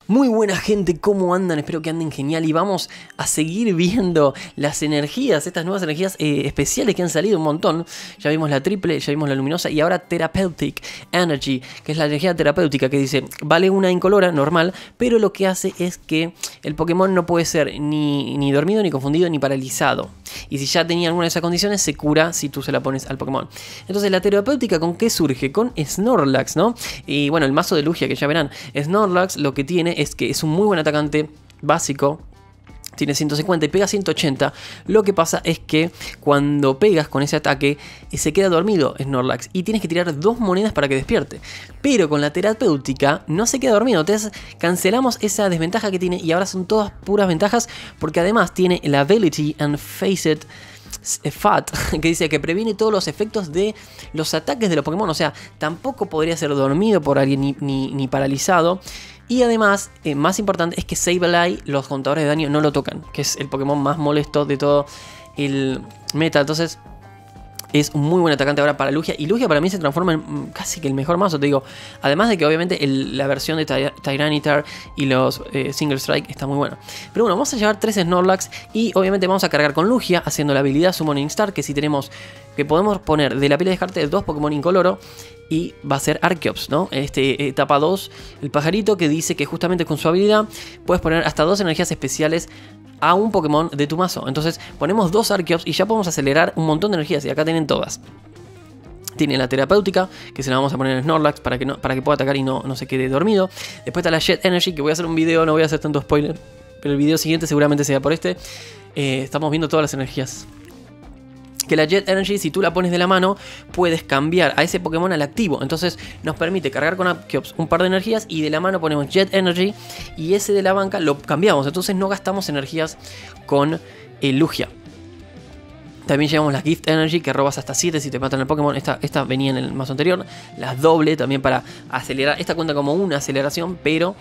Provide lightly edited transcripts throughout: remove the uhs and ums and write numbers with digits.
Muy buena gente, ¿cómo andan? Espero que anden genial y vamos a seguir viendo las energías, estas nuevas energías especiales que han salido un montón. Ya vimos la triple, ya vimos la luminosa y ahora Therapeutic Energy, que es la energía terapéutica que dice, vale una incolora, normal, pero lo que hace es que el Pokémon no puede ser ni dormido, ni confundido, ni paralizado. Y si ya tenía alguna de esas condiciones, se cura si tú se la pones al Pokémon. Entonces la terapéutica, ¿con qué surge? Con Snorlax, ¿no? Y bueno, el mazo de Lugia, que ya verán, Snorlax lo que tiene es que es un muy buen atacante básico. Tiene 150 y pega 180. Lo que pasa es que cuando pegas con ese ataque se queda dormido Snorlax y tienes que tirar 2 monedas para que despierte. Pero con la terapéutica no se queda dormido. Entonces cancelamos esa desventaja que tiene y ahora son todas puras ventajas, porque además tiene la Ability and Face It Fat, que dice que previene todos los efectos de los ataques de los Pokémon. O sea, tampoco podría ser dormido por alguien ni paralizado. Y además, más importante, es que Sableye, los contadores de daño no lo tocan, que es el Pokémon más molesto de todo el meta. Entonces es un muy buen atacante ahora para Lugia. Y Lugia para mí se transforma en casi que el mejor mazo, te digo. Además de que obviamente la versión de Tyranitar y los Single Strike está muy buena. Pero bueno, vamos a llevar 3 Snorlax y obviamente vamos a cargar con Lugia, haciendo la habilidad Summoning Star, que si tenemos, que podemos poner de la pila de descarte 2 Pokémon incoloro. Y va a ser Archeops, ¿no? Etapa 2, el pajarito, que dice que justamente con su habilidad puedes poner hasta 2 energías especiales a un Pokémon de tu mazo. Entonces ponemos 2 Archeops y ya podemos acelerar un montón de energías. Y acá tienen todas. Tiene la terapéutica, que se la vamos a poner en Snorlax para que pueda atacar y no se quede dormido. Después está la Jet Energy, que voy a hacer un video, no voy a hacer tanto spoiler, pero el video siguiente seguramente sea por este. Estamos viendo todas las energías. Que la Jet Energy, si tú la pones de la mano, puedes cambiar a ese Pokémon al activo. Entonces nos permite cargar con Archeops un par de energías y de la mano ponemos Jet Energy y ese de la banca lo cambiamos. Entonces no gastamos energías con Lugia. También llevamos la Gift Energy, que robas hasta 7 si te matan el Pokémon. Esta venía en el mazo anterior. La doble también para acelerar. Esta cuenta como una aceleración, pero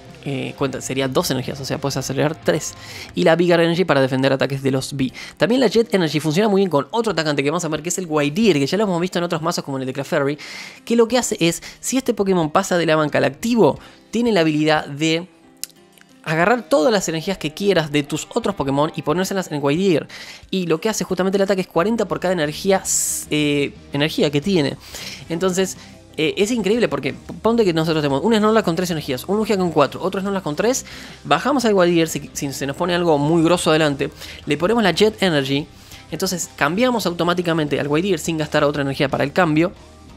sería 2 energías, o sea, puedes acelerar 3. Y la Vigor Energy para defender ataques de los B. También la Jet Energy funciona muy bien con otro atacante que vamos a ver, que es el Gwydir, que ya lo hemos visto en otros mazos como en el de Clefairy, que lo que hace es, si este Pokémon pasa de la banca al activo, tiene la habilidad de agarrar todas las energías que quieras de tus otros Pokémon y ponérselas en Gwydir. Y lo que hace justamente el ataque es 40 por cada energía que tiene. Entonces es increíble porque ponte que nosotros tenemos un Snorlax con 3 energías, un Lugia con 4, otro Snorlax con 3. Bajamos al Gwydir, si se nos pone algo muy grosso adelante, le ponemos la Jet Energy. Entonces cambiamos automáticamente al Gwydir sin gastar otra energía para el cambio.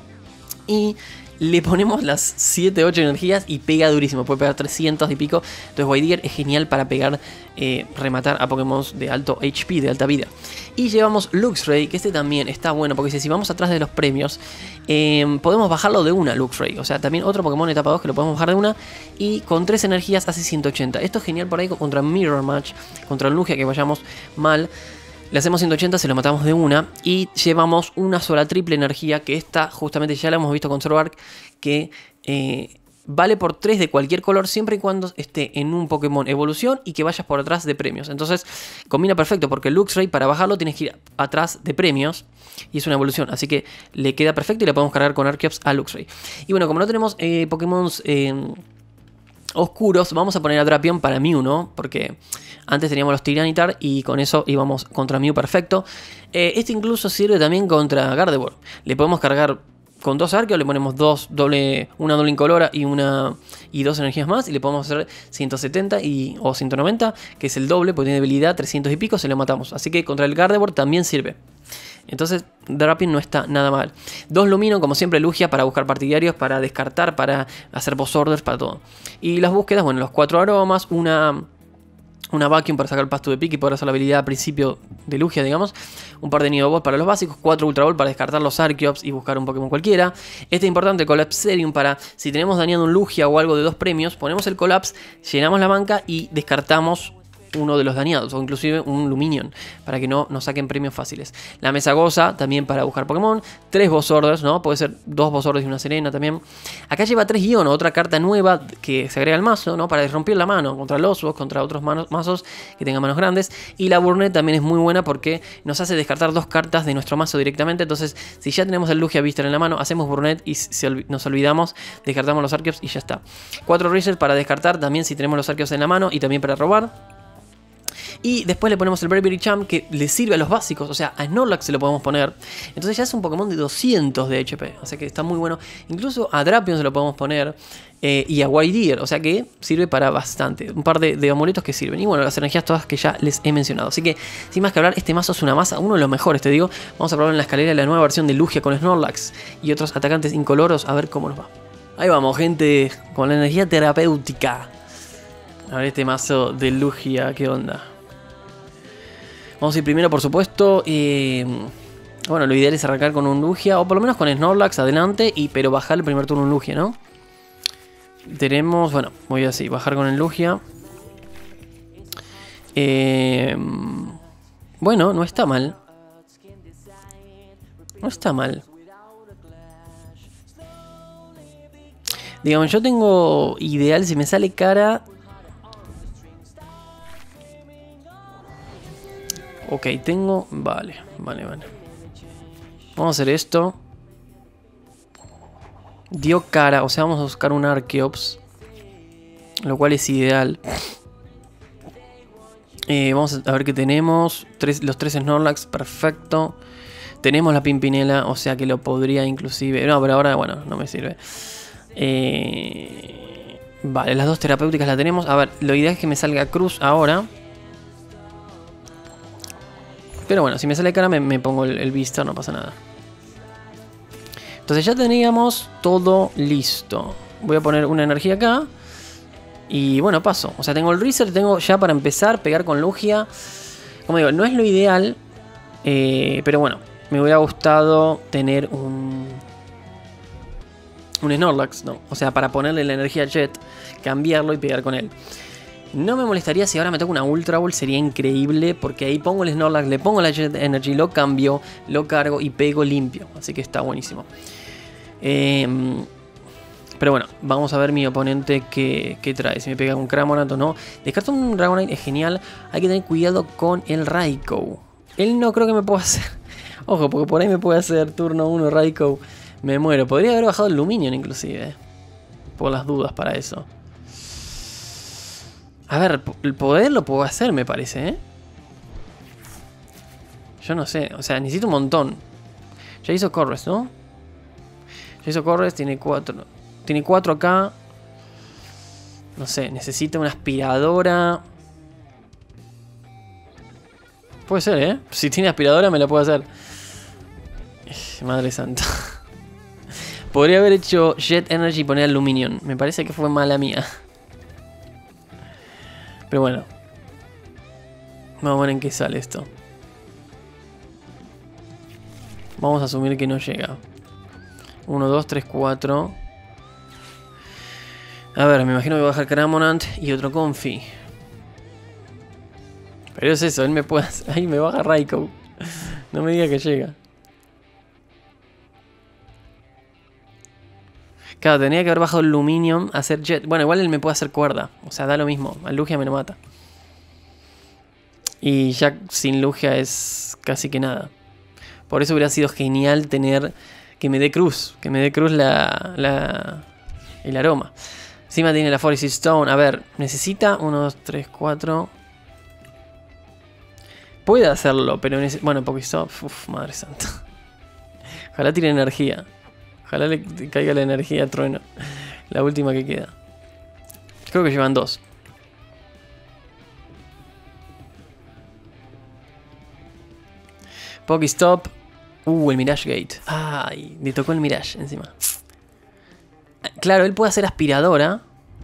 Y le ponemos las 7, 8 energías y pega durísimo. Puede pegar 300 y pico. Entonces Gwydir es genial para pegar, rematar a Pokémon de alto HP, de alta vida. Y llevamos Luxray, que este también está bueno, porque si vamos atrás de los premios, podemos bajarlo de una Luxray. O sea, también otro Pokémon de etapa 2 que lo podemos bajar de una. Y con 3 energías hace 180. Esto es genial por ahí contra Mirror Match, contra el Lugia que vayamos mal. Le hacemos 180, se lo matamos de una y llevamos una sola triple energía, que esta justamente ya la hemos visto con Zoroark, que vale por 3 de cualquier color siempre y cuando esté en un Pokémon evolución y que vayas por atrás de premios. Entonces combina perfecto porque Luxray, para bajarlo tienes que ir atrás de premios y es una evolución, así que le queda perfecto y le podemos cargar con Archeops a Luxray. Y bueno, como no tenemos Pokémon oscuros, vamos a poner a Drapion para Mew, ¿no? Porque antes teníamos los Tyranitar y con eso íbamos contra Mew perfecto. Este incluso sirve también contra Gardevoir. Le podemos cargar con 2 Arceus, le ponemos una doble incolora y 2 energías más. Y le podemos hacer 170 o 190, que es el doble, porque tiene debilidad 300 y pico, se lo matamos. Así que contra el Gardevoir también sirve. Entonces Drapion no está nada mal. 2 Lumino, como siempre Lugia, para buscar partidarios, para descartar, para hacer boss orders, para todo. Y las búsquedas, bueno, los 4 aromas, una Vacuum para sacar el pasto de pique y poder hacer la habilidad al principio de Lugia, digamos. Un par de Nido Boss para los básicos, 4 Ultra Ball para descartar los Archeops y buscar un Pokémon cualquiera. Este es importante, Collapserium, para si tenemos dañado un Lugia o algo de 2 premios, ponemos el Collapse, llenamos la banca y descartamos uno de los dañados, o inclusive un Luminion, para que no nos saquen premios fáciles. La mesa goza también para buscar Pokémon. 3 Boss Orders, ¿no? Puede ser 2 Boss Orders y una Serena también. Acá lleva 3 Iono, otra carta nueva que se agrega al mazo, ¿no? Para romper la mano contra los boss, contra otros mazos que tengan manos grandes. Y la Burnett también es muy buena porque nos hace descartar 2 cartas de nuestro mazo directamente. Entonces, si ya tenemos el Lugia Vistar en la mano, hacemos Burnett y nos olvidamos, descartamos los Arceus y ya está. 4 Research para descartar también si tenemos los Arceus en la mano y también para robar. Y después le ponemos el Bravery Charm que le sirve a los básicos, o sea, a Snorlax se lo podemos poner. Entonces ya es un Pokémon de 200 de HP, o sea que está muy bueno. Incluso a Drapion se lo podemos poner y a White, o sea que sirve para bastante. Un par de amuletos que sirven. Y bueno, las energías todas que ya les he mencionado. Así que, sin más que hablar, este mazo es una masa, uno de los mejores, te digo. Vamos a probar en la escalera la nueva versión de Lugia con Snorlax y otros atacantes incoloros, a ver cómo nos va. Ahí vamos, gente, con la energía terapéutica. A ver este mazo de Lugia, ¿qué onda? Vamos a ir primero, por supuesto. Bueno, lo ideal es arrancar con un Lugia, o por lo menos con Snorlax adelante, pero bajar el primer turno un Lugia, ¿no? Tenemos, bueno, voy así, bajar con el Lugia. Bueno, no está mal. No está mal. Digamos, yo tengo ideal, si me sale cara... Ok, tengo... Vale. Vamos a hacer esto. Dio cara, o sea, vamos a buscar un Archeops, lo cual es ideal. Vamos a ver qué tenemos. Los 3 Snorlax, perfecto. Tenemos la Pimpinela, o sea que lo podría inclusive... No, pero ahora, bueno, no me sirve. Vale, las 2 terapéuticas las tenemos. A ver, lo ideal es que me salga Cruz ahora. Pero bueno, si me sale cara me pongo el Vistar, no pasa nada. Entonces ya teníamos todo listo. Voy a poner una energía acá. Y bueno, paso. O sea, tengo el Research, tengo ya para empezar, pegar con Lugia. Como digo, no es lo ideal. Pero bueno, me hubiera gustado tener un Snorlax, ¿no? O sea, para ponerle la energía Jet, cambiarlo y pegar con él. No me molestaría si ahora me toca una Ultra Ball, sería increíble, porque ahí pongo el Snorlax, le pongo la Jet Energy, lo cambio, lo cargo y pego limpio. Así que está buenísimo. Pero bueno, vamos a ver mi oponente qué trae. Si me pega un Cramorant o no. Descarto un Dragonite, es genial. Hay que tener cuidado con el Raikou. Él no creo que me pueda hacer... Ojo, porque por ahí me puede hacer turno 1 Raikou. Me muero. Podría haber bajado el Luminion inclusive. Por las dudas para eso. A ver, el poder lo puedo hacer, me parece, ¿eh? Yo no sé, o sea, necesito un montón. Ya hizo Corres, ¿no? Ya hizo Corres, tiene 4. Tiene 4 acá. No sé, necesita una aspiradora. Puede ser, ¿eh? Si tiene aspiradora me la puedo hacer. Madre santa. Podría haber hecho Jet Energy y poner Aluminium. Me parece que fue mala mía. Pero bueno. Vamos a ver en qué sale esto. Vamos a asumir que no llega. 1, 2, 3, 4. A ver, me imagino que voy a bajar Cramorant y otro Confi. Pero es eso, él me puede hacer... Ahí me baja Raikou. No me diga que llega. Claro, tenía que haber bajado el Luminium, hacer Jet. Bueno, igual él me puede hacer cuerda. O sea, da lo mismo. Al Lugia me lo mata. Y ya sin Lugia es casi que nada. Por eso hubiera sido genial tener... Que me dé cruz. Que me dé cruz el aroma. Encima tiene la Forest Stone. A ver, necesita 1, 2, 3, 4. Puede hacerlo, pero... Bueno, Pokestop. Uf, madre santa. Ojalá tire energía. Ojalá le caiga la energía a Trueno. La última que queda. Creo que llevan 2. Pokestop. El Mirage Gate. Ay, le tocó el Mirage encima. Claro, él puede hacer aspiradora.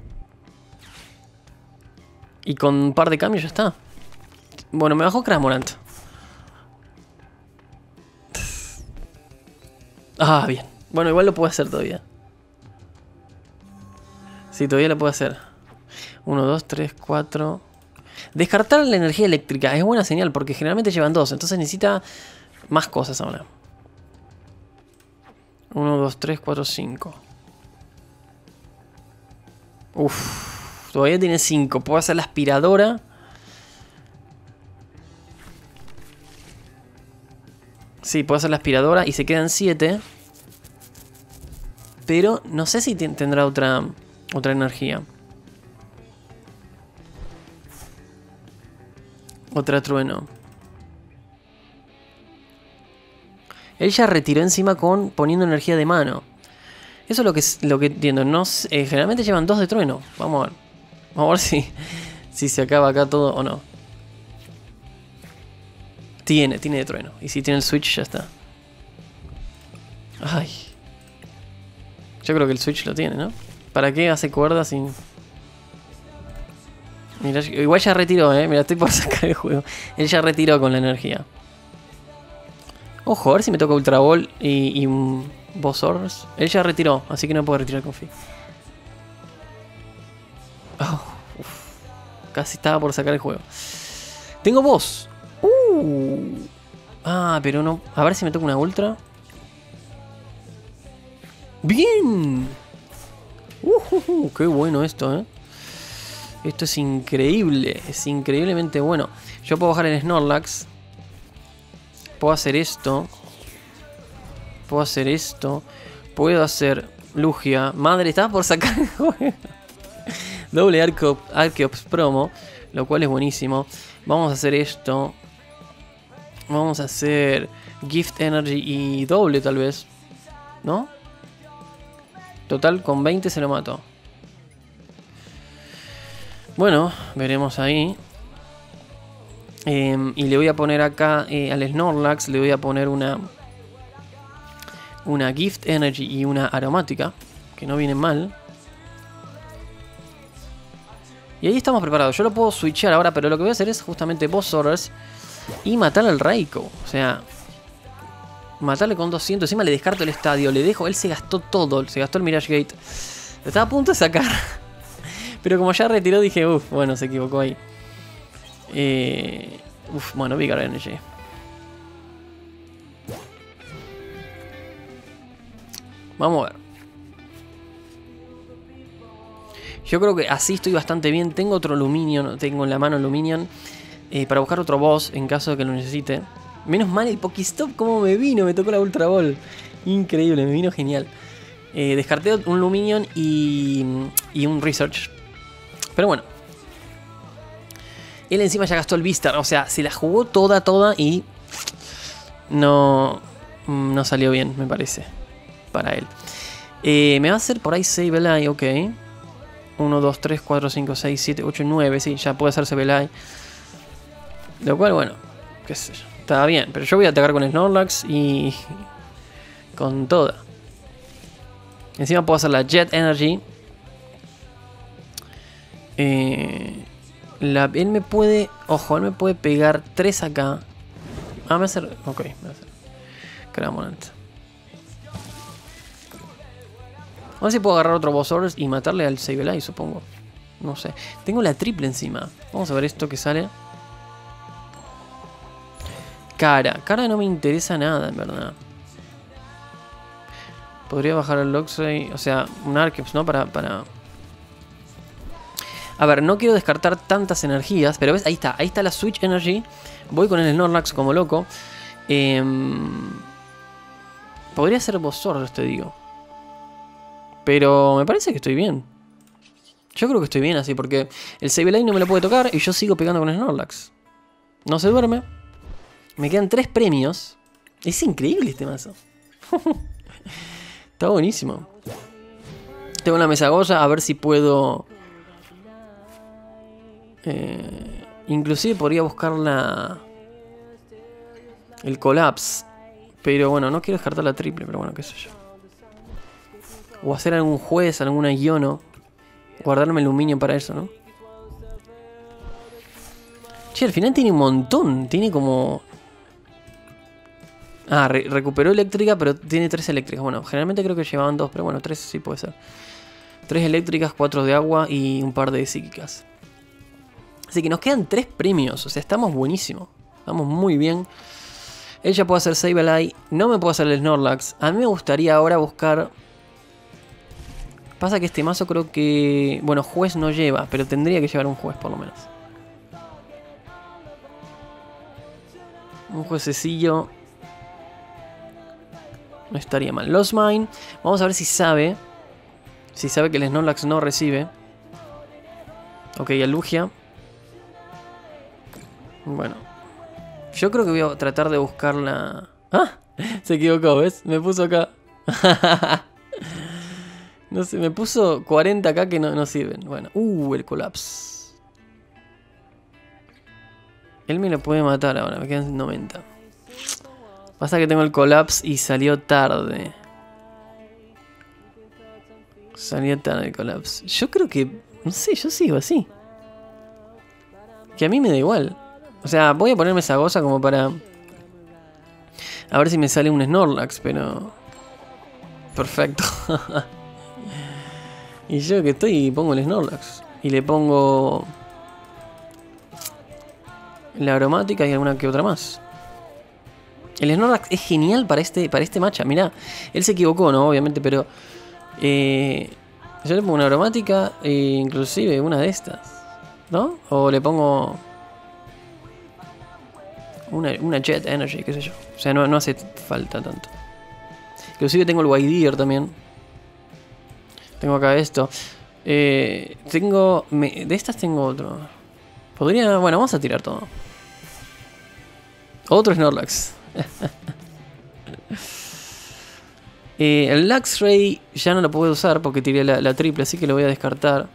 Y con un par de cambios ya está. Bueno, me bajó Cramorant. Ah, bien. Bueno, igual lo puedo hacer todavía. Sí, todavía lo puedo hacer. 1, 2, 3, 4. Descartar la energía eléctrica es buena señal porque generalmente llevan 2. Entonces necesita más cosas ahora. 1, 2, 3, 4, 5. Uff. Todavía tiene 5. Puedo hacer la aspiradora. Sí, puedo hacer la aspiradora y se quedan 7. Pero no sé si tendrá otra energía. Otra trueno. Él ya retiró encima poniendo energía de mano. Eso es lo que entiendo. No, generalmente llevan 2 de trueno. Vamos a ver. Vamos a ver si se acaba acá todo o no. Tiene de trueno. Y si tiene el switch ya está. Ay. Yo creo que el switch lo tiene, ¿no? ¿Para qué hace cuerdas sin...? Mira, igual ya retiró, Mira, estoy por sacar el juego. Él ya retiró con la energía. Ojo, a ver si me toca Ultra Ball y un Boss. Él ya retiró, así que no puedo retirar con Fi. Oh, casi estaba por sacar el juego. Tengo Boss. Ah, pero no. A ver si me toca una Ultra. ¡Bien! ¡Qué bueno esto, Esto es increíble. Es increíblemente bueno. Yo puedo bajar el Snorlax. Puedo hacer esto. Puedo hacer esto. Puedo hacer Lugia. Madre, estaba por sacar el juego. Doble Arceops promo. Lo cual es buenísimo. Vamos a hacer esto. Vamos a hacer Gift Energy y doble tal vez. ¿No? Total, con 20 se lo mato. Bueno, veremos ahí. Y le voy a poner acá al Snorlax. Le voy a poner una Gift Energy y una aromática. Que no vienen mal. Y ahí estamos preparados. Yo lo puedo switchar ahora, pero lo que voy a hacer es justamente Boss Orders y matar al Raikou. O sea, matarle con 200. Encima le descarto el estadio. Le dejo. Él se gastó todo. Se gastó el Mirage Gate. Estaba a punto de sacar. Pero como ya retiró, dije, bueno, se equivocó ahí. Bueno, Vigor Energy. Vamos a ver. Yo creo que así estoy bastante bien. Tengo otro Lumineon. Tengo en la mano Lumineon. Para buscar otro boss en caso de que lo necesite. Menos mal el Pokestop como me vino. Me tocó la Ultra Ball. Increíble, me vino genial. Descarté un Lumineon y un Research. Pero bueno. Él encima ya gastó el Beastar. O sea, se la jugó toda y no salió bien, me parece. Para él. Me va a hacer por ahí Sableye, ok. 1, 2, 3, 4, 5, 6, 7, 8, 9. Sí, ya puede hacer Sableye. Lo cual, bueno, qué sé yo. Está bien, pero yo voy a atacar con Snorlax y con toda. Encima puedo hacer la Jet Energy. Él me puede... Ojo, él me puede pegar 3 acá. Ah, me va a hacer... Ok, me va a hacer... Cramonant. A ver si puedo agarrar otro Boss Orders y matarle al Sableye, supongo. No sé. Tengo la triple encima. Vamos a ver esto que sale. Cara no me interesa nada, en verdad. Podría bajar el Luxray. O sea, un Arceus, ¿no? Para... A ver, no quiero descartar tantas energías. Pero ves, ahí está la Switch Energy. Voy con el Snorlax como loco. Podría ser Boss Orders, te digo. Pero me parece que estoy bien. Yo creo que estoy bien así, porque el Sableye no me lo puede tocar y yo sigo pegando con el Snorlax. No se duerme. Me quedan 3 premios. Es increíble este mazo. Está buenísimo. Tengo una mesa Goya, a ver si puedo... inclusive podría buscar el Collapse. Pero bueno, no quiero descartar la triple, pero bueno, qué sé yo. O hacer algún juez, alguna Iono. Guardarme el Lumineon para eso, ¿no? Che, al final tiene un montón. Tiene como... Ah, recuperó eléctrica, pero tiene 3 eléctricas. Bueno, generalmente creo que llevaban 2, pero bueno, 3 sí puede ser. 3 eléctricas, 4 de agua y un par de psíquicas. Así que nos quedan 3 premios. O sea, estamos buenísimo. Estamos muy bien. Ella puede hacer Sableye. No me puedo hacer el Snorlax. A mí me gustaría ahora buscar... Pasa que este mazo creo que... Bueno, juez no lleva, pero tendría que llevar un juez por lo menos. Un juececillo. No estaría mal. Lost Mine. Vamos a ver si sabe. Si sabe que el Snorlax no recibe. Ok, Alugia. Bueno. Yo creo que voy a tratar de buscarla... ¡Ah! Se equivocó, ¿ves? Me puso acá. No sé, me puso 40 acá que no sirven. Bueno. El Collapse. Él me lo puede matar ahora. Me quedan 90. Pasa que tengo el Collapse y salió tarde. Salió tarde el Collapse. Yo creo que... No sé, yo sigo así. Que a mí me da igual. O sea, voy a ponerme esa goza como para... A ver si me sale un Snorlax, pero... Perfecto. Y yo que estoy pongo el Snorlax. Y le pongo... La aromática y alguna que otra más. El Snorlax es genial para este matcha. Mirá, él se equivocó, ¿no? Obviamente, pero... yo le pongo una aromática e inclusive una de estas, ¿no? O le pongo... Una Jet Energy, qué sé yo. O sea, no hace falta tanto. Inclusive tengo el Widear también. Tengo acá esto. De estas tengo otro. Podría... Bueno, vamos a tirar todo. Otro Snorlax. El Luxray ya no lo puedo usar porque tiré la triple, así que lo voy a descartar.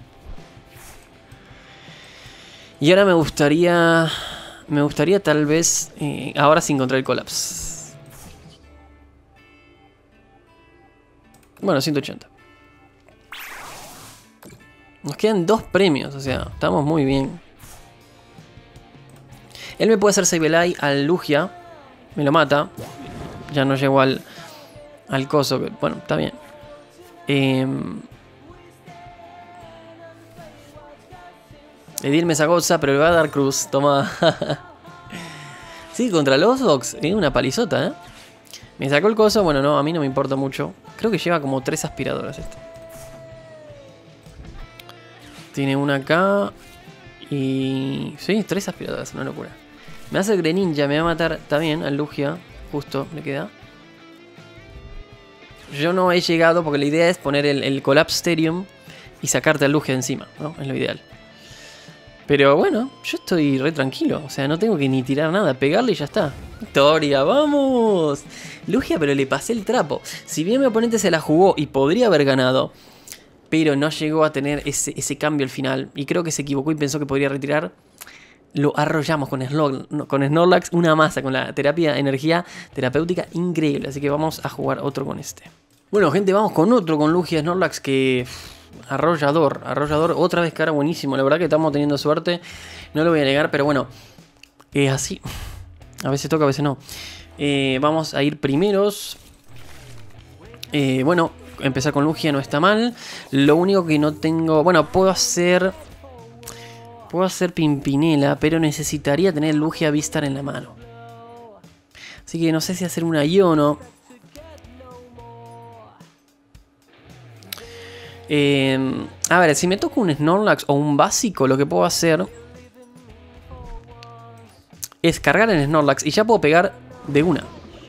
Y ahora me gustaría tal vez... ahora sí encontrar el Collapse. Bueno, 180. Nos quedan 2 premios, o sea, estamos muy bien. Él me puede hacer Sableye al Lugia. Me lo mata. Ya no llego al coso. Que, bueno, está bien. Edil me sacó Osa, pero le va a dar Cruz. Toma. Sí, contra los Ox. Es una palizota, ¿eh? Me sacó el coso. Bueno, no, a mí no me importa mucho. Creo que lleva como 3 aspiradoras esto. Tiene una acá. Y... Sí, 3 aspiradoras, una locura. Me hace el Greninja, me va a matar. Está bien, al Lugia. Justo, le queda. Yo no he llegado porque la idea es poner el Collapsterium y sacarte al Lugia de encima, ¿no? Es lo ideal. Pero bueno, yo estoy re tranquilo. O sea, no tengo que ni tirar nada. Pegarle y ya está. Victoria, ¡vamos! Lugia, pero le pasé el trapo. Si bien mi oponente se la jugó y podría haber ganado, pero no llegó a tener ese cambio al final. Y creo que se equivocó y pensó que podría retirar. Lo arrollamos con Snorlax. Una masa con la energía terapéutica increíble. Así que vamos a jugar otro con este. Bueno, gente, vamos con otro con Lugia Snorlax que... Arrollador. Otra vez cara buenísimo. La verdad que estamos teniendo suerte. No lo voy a negar, pero bueno. Es así. A veces toca, a veces no. Vamos a ir primeros. Bueno, empezar con Lugia no está mal. Lo único que no tengo... Bueno, puedo hacer Pimpinela, pero necesitaría tener Lugia Vistar en la mano. Así que no sé si hacer una Iono. A ver, si me toca un Snorlax o un básico, lo que puedo hacer es cargar el Snorlax y ya puedo pegar de una.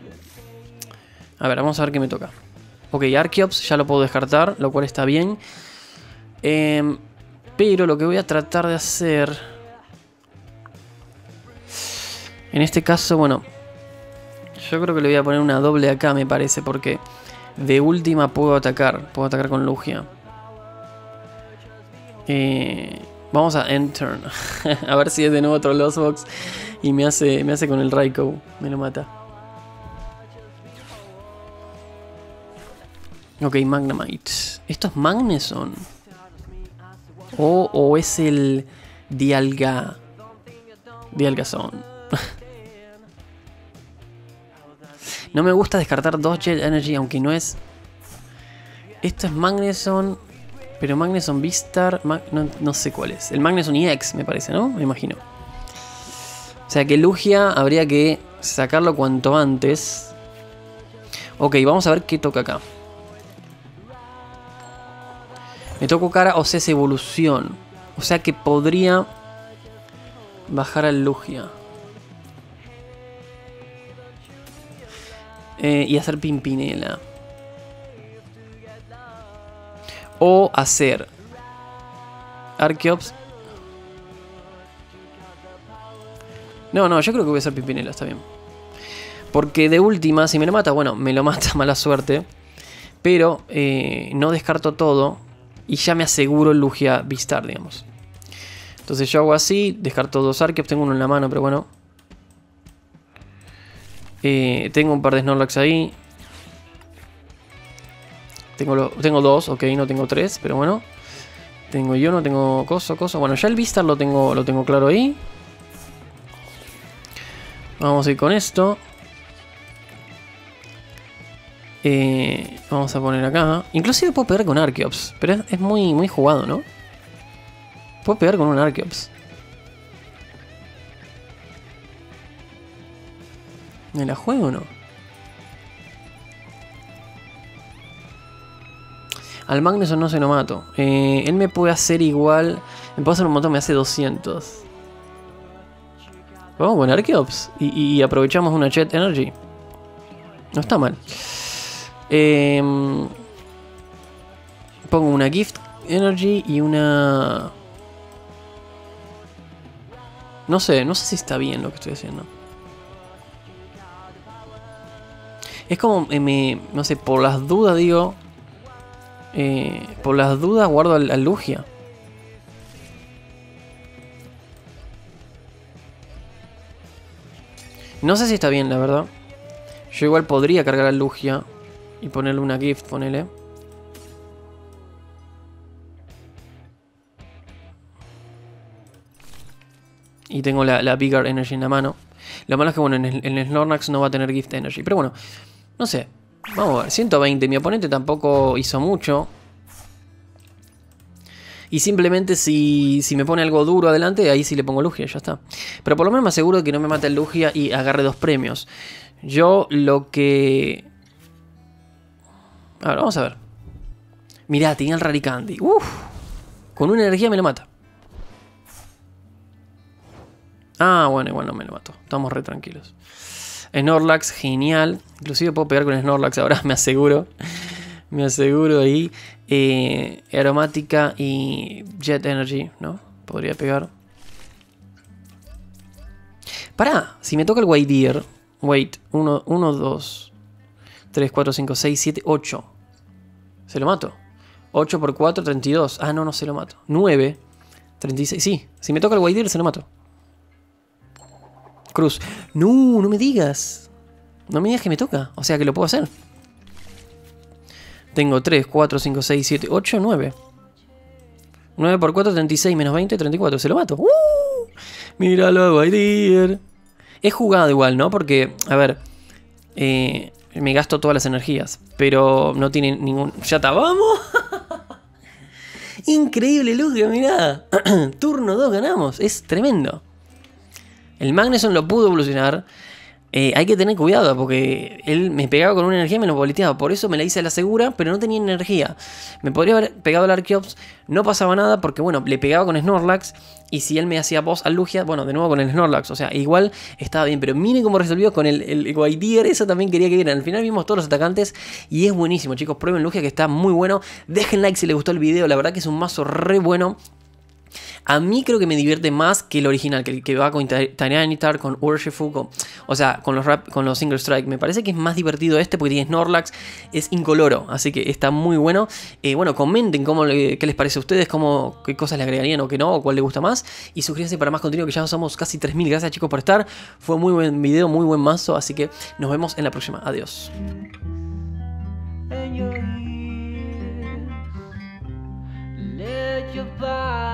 A ver, vamos a ver qué me toca. Ok, Archeops ya lo puedo descartar, lo cual está bien. Pero lo que voy a tratar de hacer... En este caso, bueno... Yo creo que le voy a poner una doble acá, me parece, porque... De última puedo atacar con Lugia. Vamos a Enter. A ver si es de nuevo otro Lost Box. Y me hace con el Raikou. Me lo mata. Ok, Magnemite. ¿Esto es Magneson? O es el Dialgazón. No me gusta descartar 2 Jet Energy, aunque no es... Esto es Magneson. Pero Magneson Beastar... no sé cuál es. El Magneson EX me parece, ¿no? Me imagino. O sea que Lugia habría que sacarlo cuanto antes. Ok, vamos a ver qué toca acá. Me tocó cara o sea, evolución. O sea que podría bajar al Lugia. Y hacer Pimpinela. O hacer Archeops. No, yo creo que voy a hacer Pimpinela, está bien. Porque de última, si me lo mata, bueno, me lo mata, mala suerte. Pero no descarto todo. Y ya me aseguro el Lugia Beastar, digamos. Entonces yo hago así, descarto 2 Archeops, tengo uno en la mano, pero bueno. Tengo un par de Snorlax ahí. Tengo 2, ok, no tengo 3, pero bueno. Tengo yo, no tengo coso. Bueno, ya el Beastar lo tengo claro ahí. Vamos a ir con esto. Vamos a poner acá. Inclusive puedo pegar con Archeops, pero es muy jugado, ¿no? Puedo pegar con un Archeops. ¿Me la juego o no? Al Magneson no se lo mato. Él me puede hacer igual. Me puede hacer un montón, me hace 200. Vamos con Archeops. Y aprovechamos una Jet Energy. No está mal. Pongo una Gift Energy y una... No sé si está bien lo que estoy haciendo. Es como, no sé, por las dudas digo... por las dudas guardo al Lugia. No sé si está bien, la verdad. Yo igual podría cargar al Lugia y ponerle una Gift, ponele. Y tengo la Bigger Energy en la mano. Lo malo es que, bueno, en el Snorlax no va a tener Gift Energy. Pero bueno, no sé. Vamos a ver, 120. Mi oponente tampoco hizo mucho. Y simplemente si me pone algo duro adelante, ahí sí le pongo Lugia, ya está. Pero por lo menos me aseguro de que no me mate el Lugia y agarre 2 premios. Yo lo que... A ver, vamos a ver. Mirá, tenía el Raricandy. Uff. Con una energía me lo mata. Ah, bueno, igual no me lo mato. Estamos re tranquilos. Snorlax, genial. Inclusive puedo pegar con Snorlax ahora, me aseguro. Me aseguro ahí. Aromática y Jet Energy, ¿no? Podría pegar. Pará, si me toca el White. Wait, 1, 2, 3, 4, 5, 6, 7, 8. ¿Se lo mato? 8 por 4, 32. Ah, no se lo mato. 9, 36. Sí, si me toca el White se lo mato. Cruz. No me digas. No me digas que me toca. O sea que lo puedo hacer. Tengo 3, 4, 5, 6, 7, 8, 9. 9 por 4, 36. Menos 20, 34. Se lo mato. Míralo, White. Es jugado igual, ¿no? Porque, a ver. Me gasto todas las energías. Pero no tiene ningún... ¡Ya está! ¡Vamos! Increíble, Lugia, mirá. Turno 2 ganamos. Es tremendo. El Magneson lo pudo evolucionar. Hay que tener cuidado porque él me pegaba con una energía y me lo boleteaba. Por eso me la hice a la segura, pero no tenía energía. Me podría haber pegado al Archeops, no pasaba nada porque, bueno, le pegaba con Snorlax. Y si él me hacía boss al Lugia, bueno, de nuevo con el Snorlax. O sea, igual estaba bien. Pero miren cómo resolvió con el White. Eso también quería que vieran. Al final vimos todos los atacantes y es buenísimo, chicos. Prueben Lugia que está muy bueno. Dejen like si les gustó el video. La verdad que es un mazo re bueno. A mí creo que me divierte más que el original, que el que va con Tyranitar, con Urshifu, o sea, con los Single Strike. Me parece que es más divertido este porque tiene Snorlax, es incoloro, así que está muy bueno. Bueno, comenten qué les parece a ustedes, qué cosas le agregarían o qué no, o cuál les gusta más. Y suscríbanse para más contenido, que ya somos casi 3000. Gracias, chicos, por estar. Fue muy buen video, muy buen mazo, así que nos vemos en la próxima. Adiós. Let your